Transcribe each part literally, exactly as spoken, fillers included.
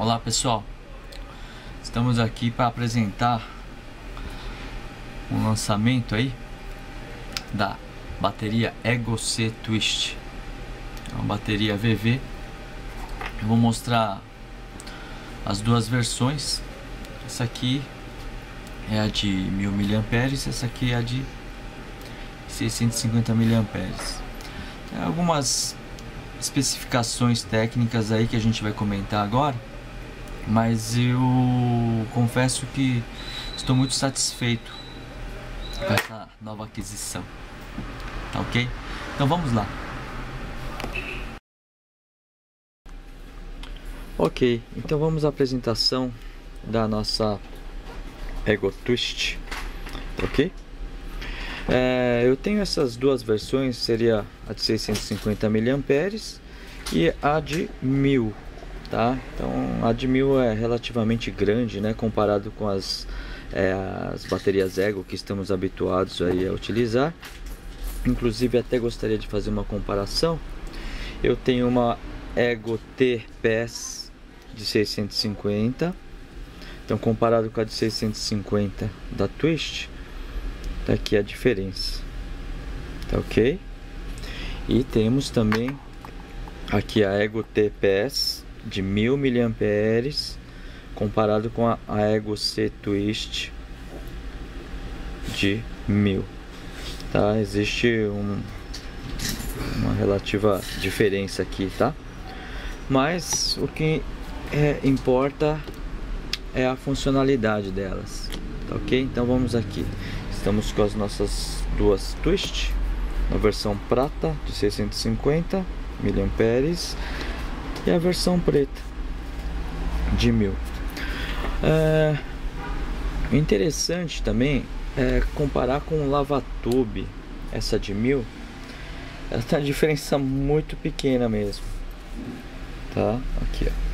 Olá pessoal, estamos aqui para apresentar um lançamento aí da bateria EGO-C Twist, uma bateria V V. Eu vou mostrar as duas versões. Essa aqui é a de mil miliamperes, essa aqui é a de seiscentos e cinquenta miliamperes. Tem algumas especificações técnicas aí que a gente vai comentar agora, mas eu confesso que estou muito satisfeito com essa nova aquisição. Tá ok? Então vamos lá. Ok, então vamos à apresentação da nossa EGO Twist, ok? É, eu tenho essas duas versões, seria a de seiscentos e cinquenta miliamperes e a de mil, tá? Então a de mil é relativamente grande, né, comparado com as, é, as baterias EGO que estamos habituados aí a utilizar. Inclusive até gostaria de fazer uma comparação. Eu tenho uma EGO T-P E S de seiscentos e cinquenta, então comparado com a de seiscentos e cinquenta da Twist, tá aqui a diferença, tá ok? E temos também aqui a EGO T-P E S de mil miliamperes comparado com a, a EGO-C Twist de mil, tá? Existe um, uma relativa diferença aqui, tá? Mas o que é, importa é a funcionalidade delas, tá ok? Então vamos aqui. Estamos com as nossas duas Twist, a versão prata de seiscentos e cinquenta miliamperes e a versão preta de mil. É interessante também é comparar com o Lavatube. Essa de mil, ela tem uma diferença muito pequena mesmo, tá? Aqui, ó.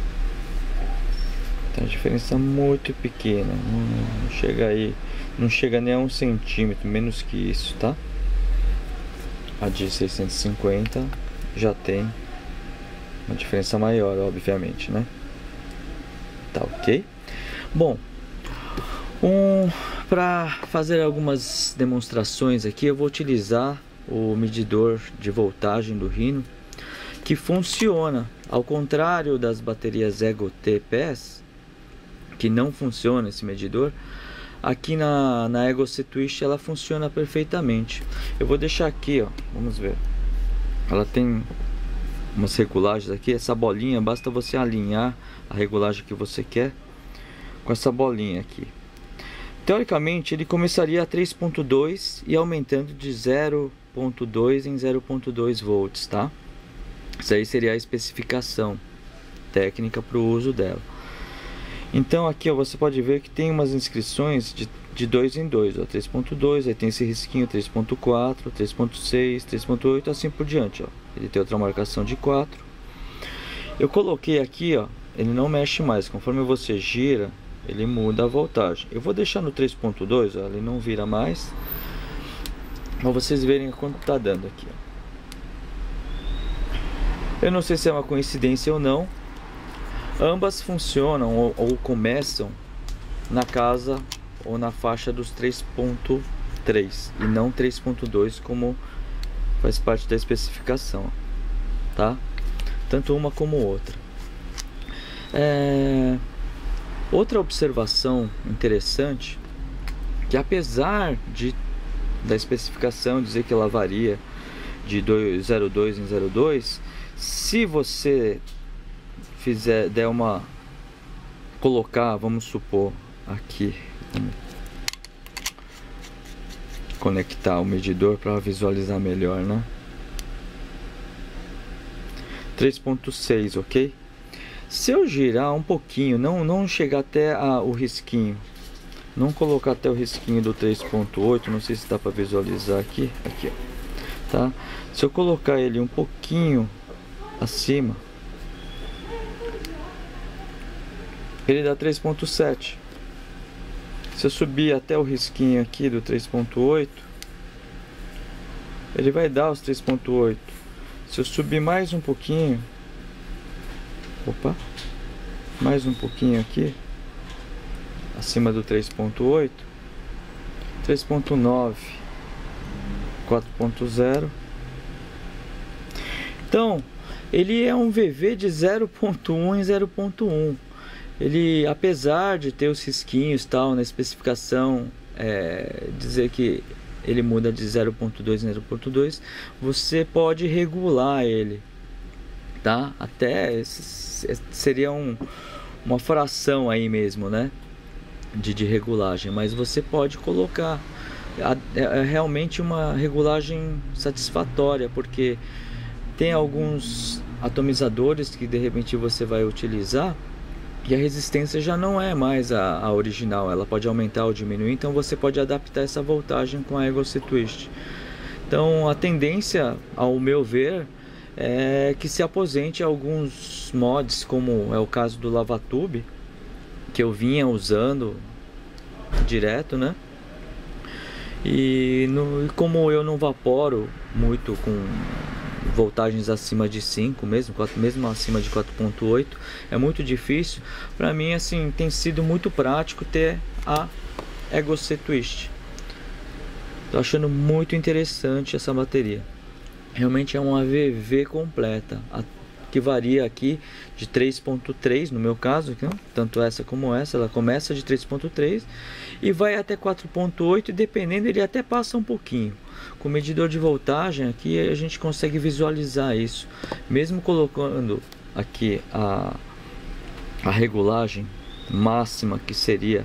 Tem uma diferença muito pequena, não chega aí, não chega nem a um centímetro, menos que isso, tá? A de seiscentos e cinquenta já tem uma diferença maior, obviamente, né? Tá ok? Bom, um, para fazer algumas demonstrações aqui, eu vou utilizar o medidor de voltagem do Rhino, que funciona, ao contrário das baterias EGO T-P E S, que não funciona esse medidor. Aqui na, na EGO-C Twist ela funciona perfeitamente. Eu vou deixar aqui, ó, vamos ver. Ela tem umas regulagens aqui. Essa bolinha, basta você alinhar a regulagem que você quer com essa bolinha aqui. Teoricamente ele começaria a três ponto dois e aumentando de zero ponto dois em zero ponto dois volts, tá? Isso aí seria a especificação técnica para o uso dela. Então aqui, ó, você pode ver que tem umas inscrições de, de dois em dois, três ponto dois, aí tem esse risquinho três ponto quatro, três ponto seis, três ponto oito, assim por diante, ó. Ele tem outra marcação de quatro. Eu coloquei aqui, ó, ele não mexe mais, conforme você gira, ele muda a voltagem. Eu vou deixar no três ponto dois, ó, ele não vira mais, para vocês verem quanto tá dando aqui, ó. Eu não sei se é uma coincidência ou não. Ambas funcionam ou, ou começam na casa ou na faixa dos três ponto três e não três ponto dois, como faz parte da especificação, tá? Tanto uma como outra. É... Outra observação interessante, que apesar de da especificação dizer que ela varia de zero ponto dois em zero ponto dois, se você fizer, der uma, colocar, vamos supor, aqui, conectar o medidor para visualizar melhor, né? três ponto seis, ok? Se eu girar um pouquinho, não, não chegar até a, o risquinho, não colocar até o risquinho do três ponto oito, não sei se dá para visualizar aqui, aqui, ó, tá? Se eu colocar ele um pouquinho acima, ele dá três ponto sete. Se eu subir até o risquinho aqui do três ponto oito, ele vai dar os três ponto oito. Se eu subir mais um pouquinho, opa, mais um pouquinho aqui, acima do três ponto oito, três ponto nove, quatro ponto zero. Então ele é um V V de zero ponto um em zero ponto um. Ele, apesar de ter os risquinhos tal na especificação, é, dizer que ele muda de zero ponto dois em zero ponto dois, você pode regular ele, tá? Até seria um, uma fração aí mesmo, né? De, de regulagem, mas você pode colocar. É, é realmente uma regulagem satisfatória, porque tem alguns atomizadores que de repente você vai utilizar e a resistência já não é mais a, a original, ela pode aumentar ou diminuir, então você pode adaptar essa voltagem com a Egoce Twist. Então a tendência, ao meu ver, é que se aposente alguns mods, como é o caso do Lavatube, que eu vinha usando direto, né? E no, como eu não vaporo muito com voltagens acima de cinco, mesmo, mesmo acima de quatro ponto oito, é muito difícil. Para mim, assim, tem sido muito prático ter a Egoce Twist. Tô achando muito interessante essa bateria. Realmente é uma V V completa, que varia aqui de três ponto três no meu caso, tanto essa como essa, ela começa de três ponto três e vai até quatro ponto oito, e dependendo ele até passa um pouquinho. Com o medidor de voltagem aqui a gente consegue visualizar isso, mesmo colocando aqui a, a regulagem máxima, que seria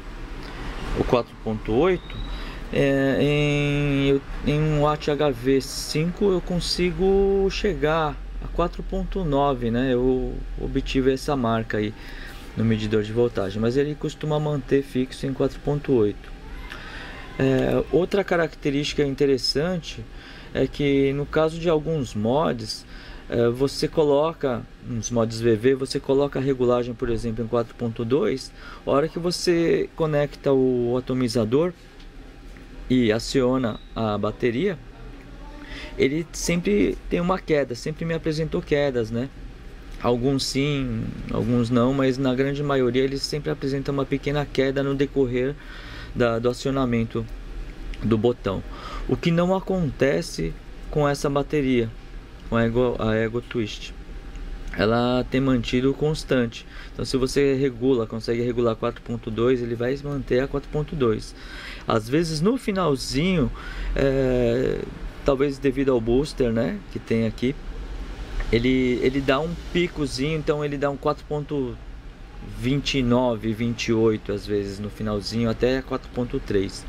o quatro ponto oito, é, em, em um watt H V cinco eu consigo chegar a quatro ponto nove, né? Eu obtive essa marca aí no medidor de voltagem, mas ele costuma manter fixo em quatro ponto oito. É, outra característica interessante é que no caso de alguns mods, é, você coloca, nos mods V V, você coloca a regulagem, por exemplo, em quatro ponto dois, a hora que você conecta o atomizador e aciona a bateria, ele sempre tem uma queda, sempre me apresentou quedas, né? Alguns sim, alguns não, mas na grande maioria eles sempre apresentam uma pequena queda no decorrer da, do acionamento do botão. O que não acontece com essa bateria, com a Ego, a Ego Twist. Ela tem mantido constante. Então se você regula, consegue regular quatro ponto dois, ele vai manter a quatro ponto dois. Às vezes no finalzinho, é, talvez devido ao booster, né, que tem aqui, ele, ele dá um picozinho, então ele dá um quatro ponto vinte e nove, vinte e oito às vezes no finalzinho, até quatro ponto três.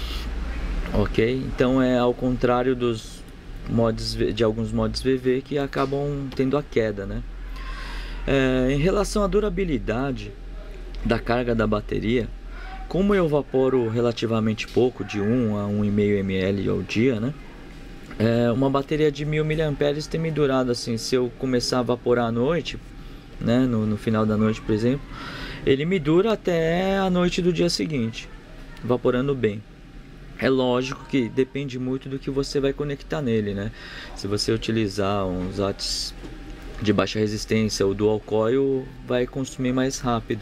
Ok? Então é ao contrário dos mods, de alguns mods V V que acabam tendo a queda, né? É, em relação à durabilidade da carga da bateria, como eu evaporo relativamente pouco, de um a um vírgula cinco mililitros ao dia, né? É, uma bateria de mil miliamperes tem me durado assim, se eu começar a vaporar à noite, né, no, no final da noite, por exemplo, ele me dura até a noite do dia seguinte, vaporando bem. É lógico que depende muito do que você vai conectar nele, né? Se você utilizar uns watts de baixa resistência ou dual coil, vai consumir mais rápido.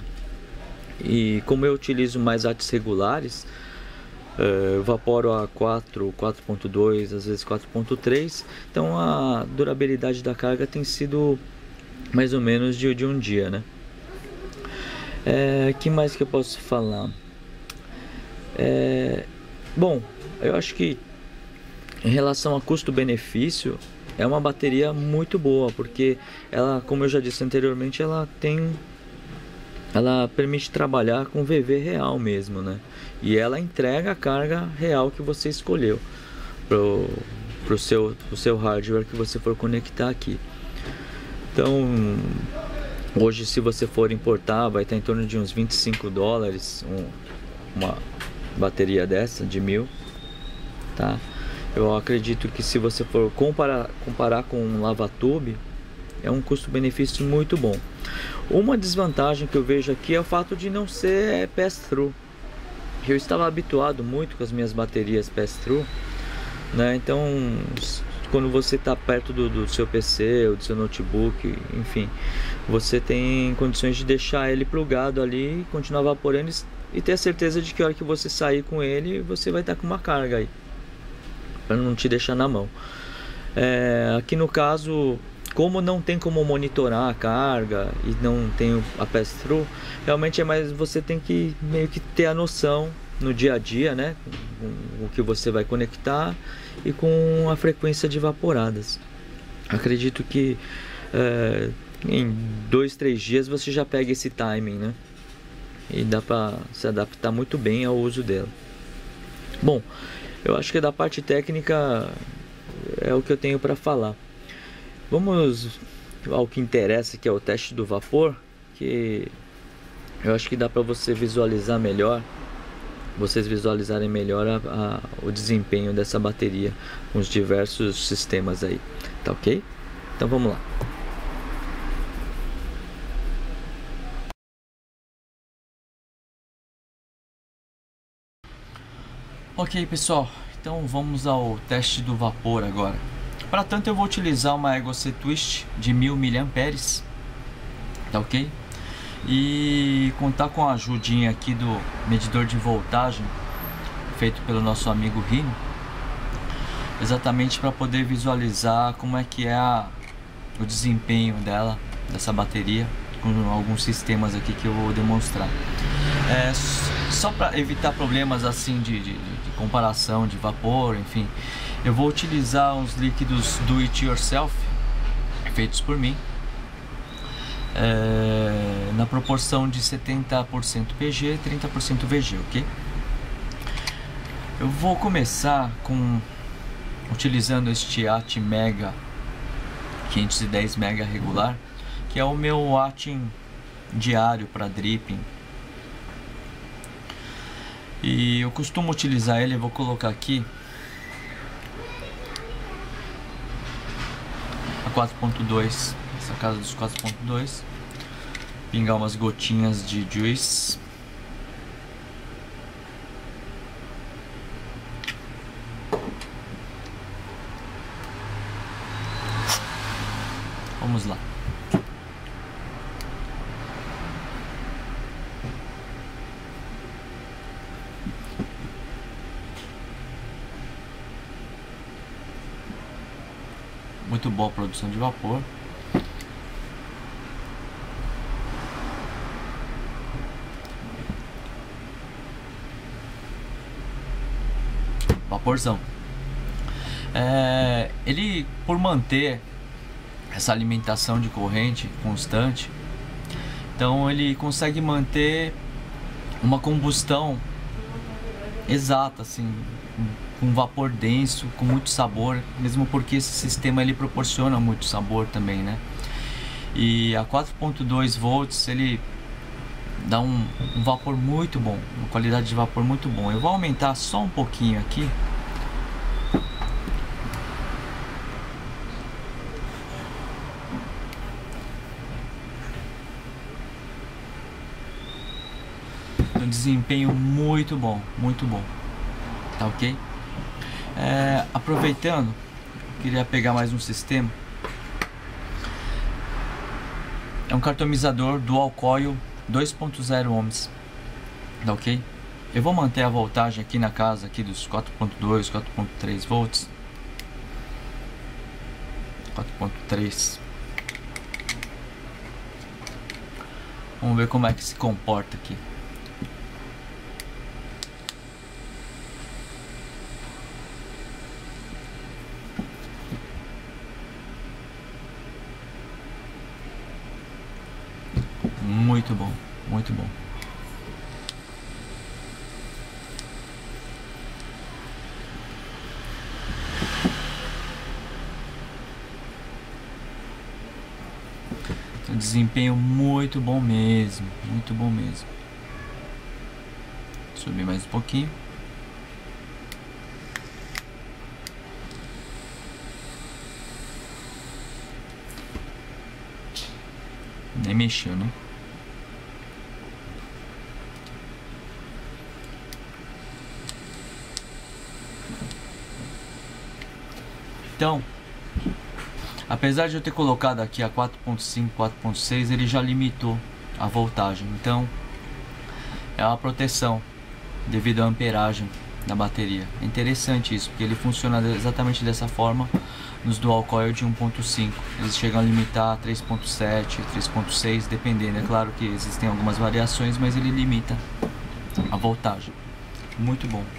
E como eu utilizo mais watts regulares, eu vaporo a quatro, quatro ponto dois, às vezes quatro ponto três, então a durabilidade da carga tem sido mais ou menos de, de um dia, né? É, que mais que eu posso falar? É, bom, eu acho que em relação a custo-benefício é uma bateria muito boa, porque ela, como eu já disse anteriormente, ela tem, ela permite trabalhar com V V real mesmo, né? E ela entrega a carga real que você escolheu pro, pro seu, pro seu hardware que você for conectar aqui. Então, hoje, se você for importar, vai estar em torno de uns vinte e cinco dólares um, uma bateria dessa de mil, tá? Eu acredito que se você for comparar, comparar com um Lavatube, é um custo-benefício muito bom. Uma desvantagem que eu vejo aqui é o fato de não ser pass-through. Eu estava habituado muito com as minhas baterias pass-through, né? Então, quando você está perto do, do seu P C ou do seu notebook, enfim, você tem condições de deixar ele plugado ali, continuar vaporando e ter a certeza de que a hora que você sair com ele, você vai estar com uma carga aí, para não te deixar na mão. É, aqui no caso, como não tem como monitorar a carga e não tem a pass-through, realmente é mais, você tem que meio que ter a noção no dia a dia, né, com o que você vai conectar e com a frequência de vaporadas. Acredito que é, em dois, três dias você já pega esse timing, né, e dá para se adaptar muito bem ao uso dela. Bom, eu acho que da parte técnica é o que eu tenho para falar. Vamos ao que interessa, que é o teste do vapor, que eu acho que dá para você visualizar melhor, vocês visualizarem melhor a, a, o desempenho dessa bateria com os diversos sistemas aí, tá ok? Então vamos lá. Ok, pessoal, então vamos ao teste do vapor agora. Para tanto eu vou utilizar uma EgoC Twist de mil miliamperes, tá ok? E contar com a ajudinha aqui do medidor de voltagem feito pelo nosso amigo Rino, exatamente para poder visualizar como é que é a, o desempenho dela, dessa bateria, com alguns sistemas aqui que eu vou demonstrar. É, só para evitar problemas assim de, de, de comparação de vapor, enfim, eu vou utilizar os líquidos do it yourself feitos por mim, é, na proporção de setenta por cento P G e trinta por cento V G, ok? Eu vou começar com utilizando este Atmega quinhentos e dez mega regular, que é o meu Atim diário para dripping. E eu costumo utilizar ele, eu vou colocar aqui a quatro ponto dois, essa casa dos quatro ponto dois, pingar umas gotinhas de juice. Vamos lá. Muito boa a produção de vapor. Vaporzão. É, ele, por manter essa alimentação de corrente constante, então ele consegue manter uma combustão exata, assim, com vapor denso, com muito sabor, mesmo porque esse sistema ele proporciona muito sabor também, né? E a quatro ponto dois volts ele dá um, um vapor muito bom, uma qualidade de vapor muito bom. Eu vou aumentar só um pouquinho aqui. Um desempenho muito bom, muito bom, tá ok? É, aproveitando, queria pegar mais um sistema. É um cartomizador Dual Coil dois ponto zero ohms, tá ok? Eu vou manter a voltagem aqui na casa aqui dos quatro ponto dois, quatro ponto três volts, quatro ponto três. Vamos ver como é que se comporta aqui. Muito bom, muito bom. Um desempenho muito bom mesmo, muito bom mesmo. Subir mais um pouquinho. Nem mexeu, né? Então, Apesar de eu ter colocado aqui a quatro ponto cinco, quatro ponto seis, ele já limitou a voltagem. Então é uma proteção devido à amperagem da bateria. É interessante isso, porque ele funciona exatamente dessa forma nos dual coil de um ponto cinco. Eles chegam a limitar três ponto sete, três ponto seis, dependendo. É claro que existem algumas variações, mas ele limita a voltagem. Muito bom.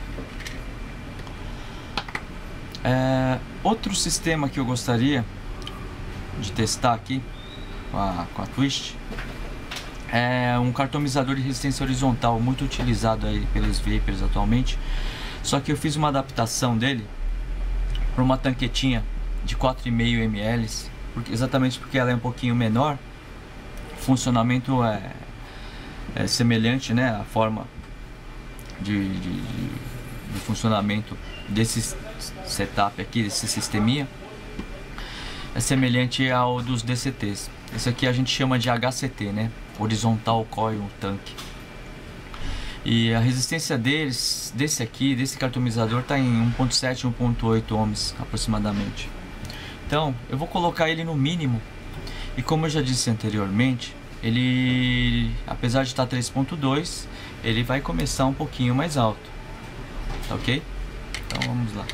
É, outro sistema que eu gostaria de testar aqui com a, com a Twist é um cartomizador de resistência horizontal, muito utilizado aí pelos vapers atualmente. Só que eu fiz uma adaptação dele para uma tanquetinha de quatro vírgula cinco mililitros, porque, exatamente porque ela é um pouquinho menor. O funcionamento é, é semelhante, né? A forma de, de, de, de funcionamento desse setup aqui, desse sisteminha, é semelhante ao dos D C Ts. Esse aqui a gente chama de H C T, né? Horizontal Coil Tank. E a resistência deles, desse aqui, desse cartomizador, está em um ponto sete, um ponto oito ohms aproximadamente. Então eu vou colocar ele no mínimo. E como eu já disse anteriormente, ele, apesar de estar três ponto dois, ele vai começar um pouquinho mais alto, tá ok? Então vamos lá,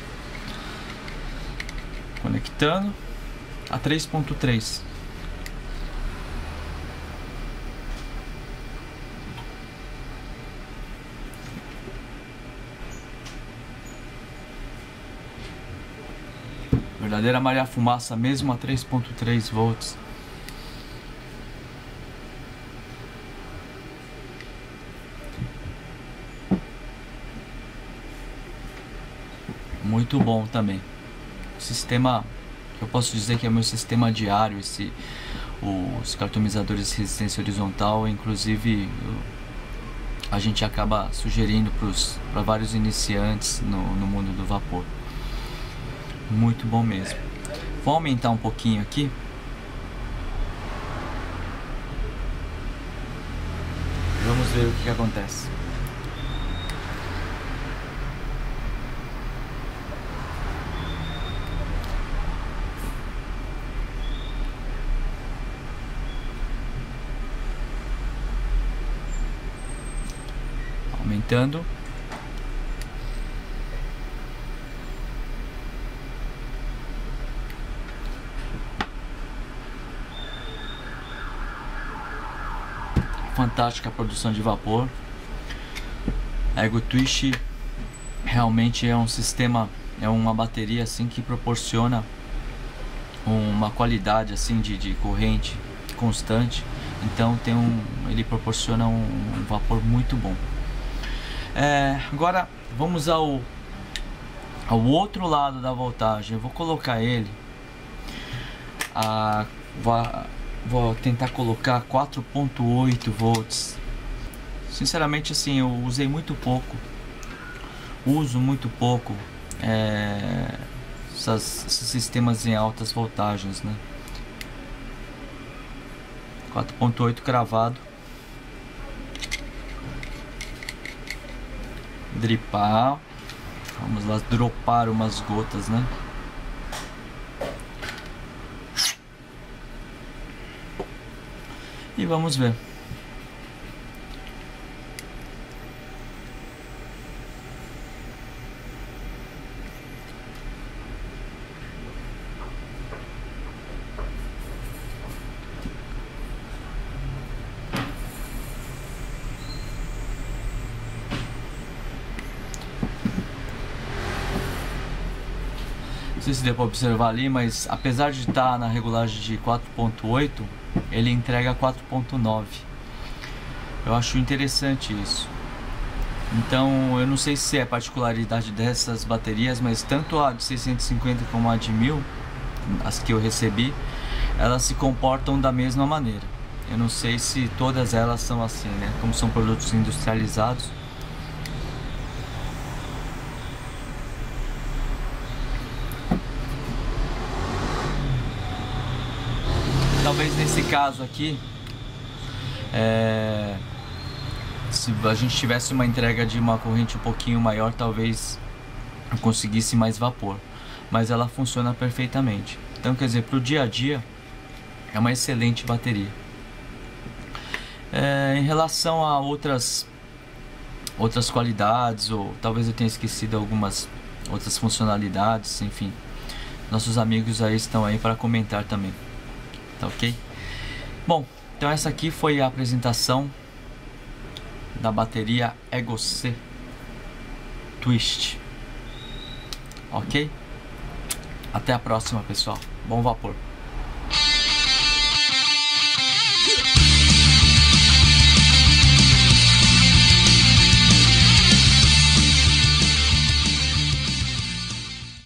conectando a três ponto três. Verdadeira Maria Fumaça mesmo a três ponto três volts. Muito bom também. Sistema, eu posso dizer que é meu sistema diário, esse, os cartomizadores de resistência horizontal. Inclusive eu, a gente acaba sugerindo para vários iniciantes no, no mundo do vapor. Muito bom mesmo. Vou aumentar um pouquinho aqui. Vamos ver o que, que acontece. Aumentando. Fantástica a produção de vapor. A Ego Twist realmente é um sistema, é uma bateria assim que proporciona uma qualidade assim de, de corrente constante. Então tem um, ele proporciona um, um vapor muito bom. É, agora vamos ao, ao outro lado da voltagem. Eu vou colocar ele a, vou tentar colocar quatro ponto oito volts. Sinceramente assim, eu usei muito pouco, uso muito pouco é, essas, esses sistemas em altas voltagens, né? quatro ponto oito cravado. Dripar. Vamos lá dropar umas gotas, né? E vamos ver. Não sei se deu para observar ali, mas apesar de estar na regulagem de quatro ponto oito, ele entrega quatro ponto nove. Eu acho interessante isso. Então eu não sei se é particularidade dessas baterias, mas tanto a de seiscentos e cinquenta como a de mil, as que eu recebi, elas se comportam da mesma maneira. Eu não sei se todas elas são assim, né? Como são produtos industrializados. Talvez nesse caso aqui, é, se a gente tivesse uma entrega de uma corrente um pouquinho maior, talvez eu conseguisse mais vapor. Mas ela funciona perfeitamente. Então, quer dizer, para o dia a dia é uma excelente bateria. É, em relação a outras outras qualidades, ou talvez eu tenha esquecido algumas outras funcionalidades, enfim, nossos amigos aí estão aí para comentar também, tá ok? Bom, então essa aqui foi a apresentação da bateria Ego C Twist, ok? Até a próxima, pessoal. Bom vapor.